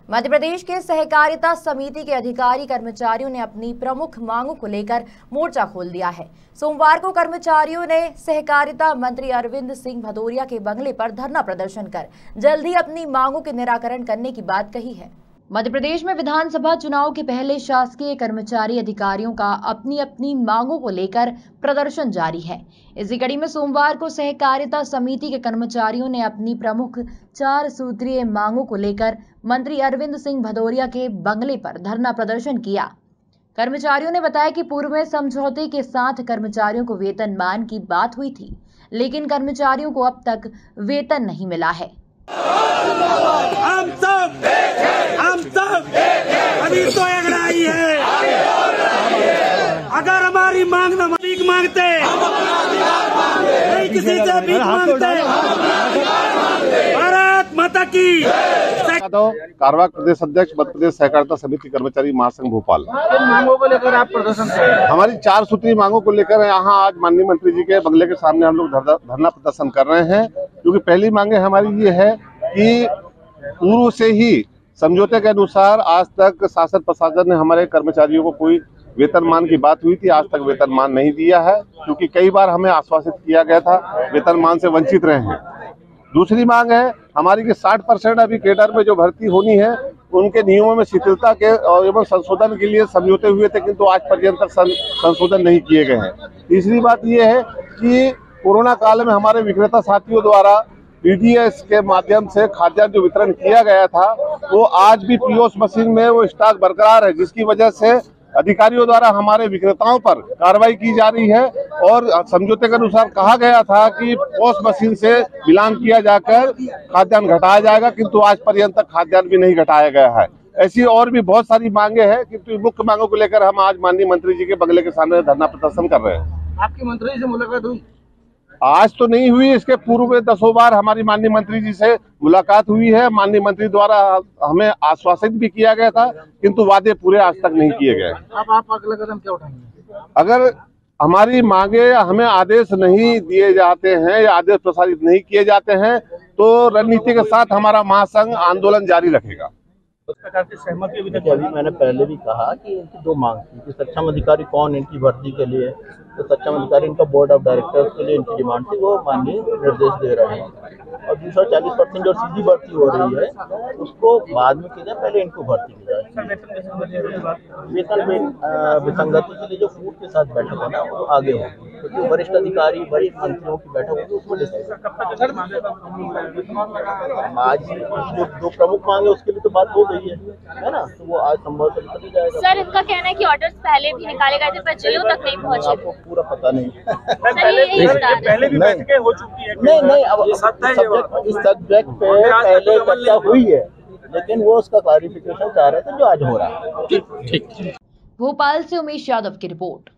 मध्य प्रदेश के सहकारिता समिति के अधिकारी कर्मचारियों ने अपनी प्रमुख मांगों को लेकर मोर्चा खोल दिया है। सोमवार को कर्मचारियों ने सहकारिता मंत्री अरविंद सिंह भदौरिया के बंगले पर धरना प्रदर्शन कर जल्द ही अपनी मांगों के निराकरण करने की बात कही है। मध्य प्रदेश में विधानसभा चुनाव के पहले शासकीय कर्मचारी अधिकारियों का अपनी अपनी मांगों को लेकर प्रदर्शन जारी है। इसी कड़ी में सोमवार को सहकारिता समिति के कर्मचारियों ने अपनी प्रमुख 4 सूत्रीय मांगों को लेकर मंत्री अरविंद सिंह भदौरिया के बंगले पर धरना प्रदर्शन किया। कर्मचारियों ने बताया कि पूर्व में समझौते के साथ कर्मचारियों को वेतनमान की बात हुई थी, लेकिन कर्मचारियों को अब तक वेतन नहीं मिला है। हम सब अभी तो एक लड़ाई है। अगर हमारी मांग न भीख मांगते, नहीं किसी से भीख मांगते। भारत माता की। कारवां प्रदेश अध्यक्ष मध्य प्रदेश सहकारिता समिति कर्मचारी महासंघ भोपाल। किन मांगों को लेकर आप प्रदर्शन कर रहे हैं? हमारी 4 सूत्री मांगों को लेकर यहाँ आज माननीय मंत्री जी के बंगले के सामने हम लोग धरना प्रदर्शन कर रहे हैं। क्योंकि पहली मांगे हमारी ये है कि पूर्व से ही समझौते के अनुसार आज तक शासन प्रशासन ने हमारे कर्मचारियों को कोई वेतनमान की बात हुई थी, आज तक वेतनमान नहीं दिया है। क्योंकि कई बार हमें आश्वासित किया गया था, वेतनमान से वंचित रहे हैं। दूसरी मांग है हमारी कि 60% अभी केडर में जो भर्ती होनी है उनके नियमों में शिथिलता के एवं संशोधन के लिए समझौते हुए थे, किंतु आज पर्यंत तक संशोधन नहीं किए गए हैं। तीसरी बात यह है कि कोरोना काल में हमारे विक्रेता साथियों द्वारा पीडीएस के माध्यम से खाद्यान्न जो वितरण किया गया था वो आज भी पीओएस मशीन में वो स्टॉक बरकरार है, जिसकी वजह से अधिकारियों द्वारा हमारे विक्रेताओं पर कार्रवाई की जा रही है। और समझौते के अनुसार कहा गया था कि पीओएस मशीन से मिलान किया जाकर खाद्यान्न घटाया जाएगा, किंतु आज पर्यंत तक खाद्यान्न भी नहीं घटाया गया है। ऐसी और भी बहुत सारी मांगे हैं, किंतु मुख्य मांगों को लेकर हम आज माननीय मंत्री जी के बंगले के सामने धरना प्रदर्शन कर रहे हैं। आपकी मंत्री जी से मुलाकात हुई? आज तो नहीं हुई, इसके पूर्व में 10 बार हमारी माननीय मंत्री जी से मुलाकात हुई है। माननीय मंत्री द्वारा हमें आश्वासित भी किया गया था, किंतु वादे पूरे आज तक नहीं किए गए। अब आप अगला कदम क्या उठाएंगे? अगर हमारी मांगे हमें आदेश नहीं दिए जाते हैं या आदेश प्रसारित नहीं किए जाते हैं तो रणनीति के साथ हमारा महासंघ आंदोलन जारी रखेगा। उस प्रकार की सहमति अभी मैंने पहले भी कहा कि इनकी 2 मांग थी कि सक्षम अधिकारी कौन इनकी भर्ती के लिए, तो सक्षम अधिकारी इनका बोर्ड ऑफ डायरेक्टर्स के लिए इनकी डिमांड थी, वो माननीय निर्देश दे रहे हैं। और दूसरा 40% जो सीधी भर्ती हो रही है उसको बाद में की जाए, पहले इनको भर्ती की जाए। वेतन में विसंगति के लिए जो फूड के साथ बैठक होना वो आगे होगी, क्योंकि वरिष्ठ अधिकारी वरिष्ठ मंत्रियों की बैठक होगी, उसमें डिसाइड। आज जो 2 प्रमुख मांगे उसके लिए तो बात हो गई है ना, तो वो आज संभव कर जाएगा। सर, इनका कहना है कि ऑर्डर्स पहले भी निकाले गए थे पर जिलों तक नहीं पहुंचे। आपको पूरा पता नहीं। पहले भी बैठकें हो चुकी है। नहीं, अब इस सब्जेक्ट पे पहले चर्चा हुई है, लेकिन वो उसका क्लैरिफिकेशन चाह रहे थे जो आज हो रहा है। ठीक। भोपाल से उमेश यादव की रिपोर्ट।